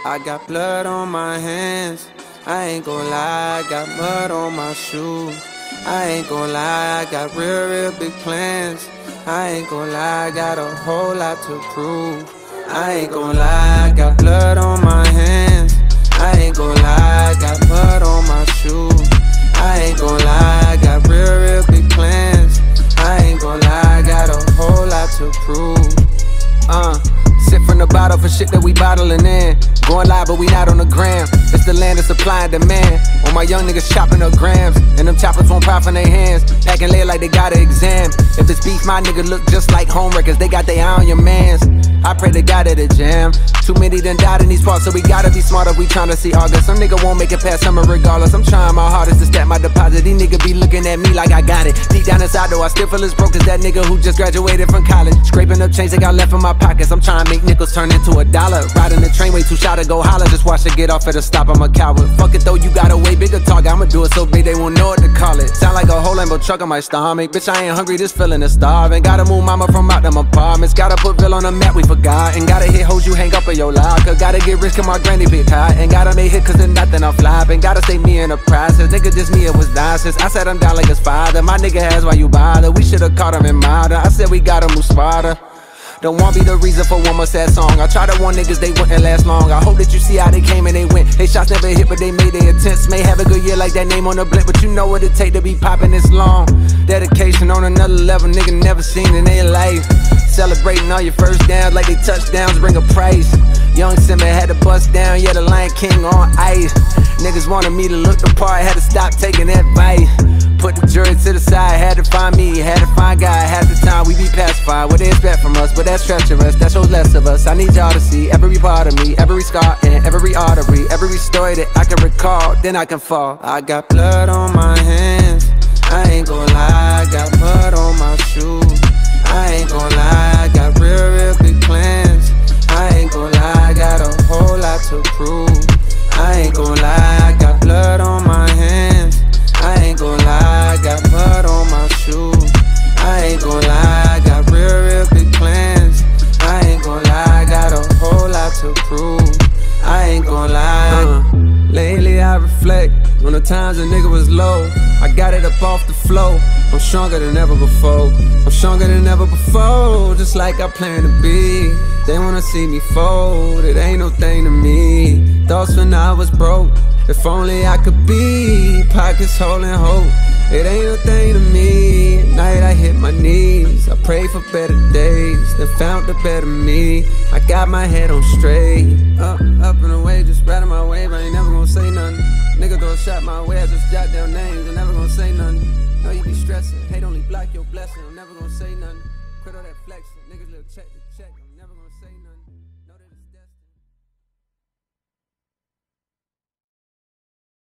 I got blood on my hands, I ain't gon' lie, I got mud on my shoes. I ain't gon' lie, I got real big plans. I ain't gon' lie, I got a whole lot to prove. I ain't gon' lie, I got blood on my hands. I ain't gon' lie, I got mud on my shoes. I ain't gon' lie, I got real big plans. I ain't gon' lie, I got a whole lot to prove. Sip from the bottle for shit that we bottling in. Going live but we not on the gram. It's the land of supply and demand. All my young niggas chopping up grams, and them choppers won't pop from their hands. Packing lead like they got an exam. If it's beef, my nigga look just like home records. They got their eye on your mans. I pray to God at a jam. Too many done died in these parts, so we gotta be smart if we tryna see August. Some nigga won't make it past summer regardless. I'm trying my hardest to stack my deposit. These niggas be looking at me like I got it. Deep down inside though, I still feel as broke as that nigga who just graduated from college. Scraping up change they got left in my pockets. I'm trying to make nickels turn into $1. Riding the train way too shy to go holler. Just watch it get off at a stop, I'm a coward. Fuck it though, you got a way bigger target. I'ma do it so big they won't know what to call it. Sound like a whole Lambo truck on my stomach. Bitch, I ain't hungry, this feeling is starving. Gotta move mama from out them apartments. Gotta put Bill on the map, we forgot. And gotta hit hoes you hang up in your locker. Gotta get rich cause my granny big hot. And gotta make hit cause there's nothing I'm flopping. Gotta stay me in the process. Nigga just me, it was nonsense. I sat him down like his father. My nigga has why you bother. We should've caught him in modern. I said we gotta move smarter. Don't want be the reason for one more sad song. I tried to warn niggas they wouldn't last long. I hope that you see how they came and they went. They shots never hit but they made their attempts. May have a good year like that name on the blimp, but you know what it take to be popping this long. Dedication on another level, nigga never seen in their life. Celebrating all your first downs like they touchdowns bring a price. Young Simba had to bust down, yeah the Lion King on ice. Niggas wanted me to look the part, had to stop taking advice. Put the jury to the side, had to find me, had to find God. Half the time we be pacified, what they expect from us, but that's treacherous, that shows less of us. I need y'all to see every part of me, every scar and every artery, every story that I can recall, then I can fall. I got blood on my hands, I ain't gon' lie, I got mud on my shoes. I ain't gon' lie, I got real big plans. I ain't gon' lie, I got a whole lot to prove. I ain't gon' lie, I got blood on my hands. I ain't gon' lie, I got mud on my shoes. I ain't gon' lie, I got real big plans. I ain't gon' lie, I got a whole lot to prove. I ain't gon' lie. Lately I reflect on the times a nigga was low. I got it up off the floor. I'm stronger than ever before. I'm stronger than ever before. Just like I plan to be. They wanna see me fold. It ain't no thing to me. Thoughts when I was broke. If only I could be. Pockets holding hope. It ain't no thing to me. At night I hit my knees. I pray for better days. Then found the better me. I got my head on straight. Up and away, just riding my wave. I ain't never gonna say nothing. Nigga throw a shot my way, I just jot down names. I'm never gonna say nothing. Know you be stressing. Hate only block your blessing. I'm never gonna say nothing. Quit all that flexing. Niggas little check to check. I'm never gonna say nothing.